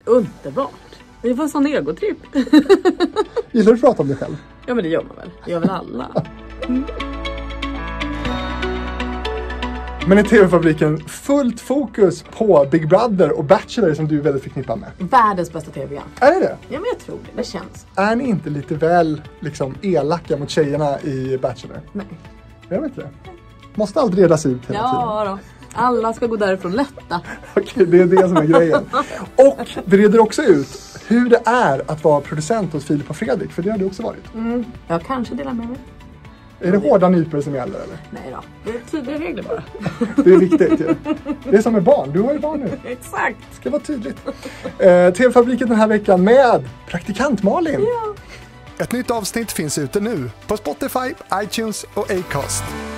Underbart. Det var sån egotripp. Gillar du att prata om dig själv? Ja, men det gör man väl. Det gör väl alla. Men i TV-fabriken fullt fokus på Big Brother och Bachelor som du är väldigt förknippad med. Världens bästa tv-program. Är det? Ja, men jag tror det. Det känns. Är ni inte lite väl liksom elaka mot tjejerna i Bachelor? Nej. Jag vet inte det. Måste allt redas ut hela tiden. Ja då. Alla ska gå därifrån lätta. Okej, det är det som är grejen. Och det reder också ut hur det är att vara producent hos Filip och Fredrik. För det har du också varit. Jag kanske delar med mig. Är det hårda nypor som gäller eller? Nej då. Det är tydliga regler bara. Det är viktigt ju. Det är som med barn. Du har ju barn nu. Exakt. Det ska vara tydligt. TV-fabriken den här veckan med praktikant Malin. Ja. Ett nytt avsnitt finns ute nu på Spotify, iTunes och Acast.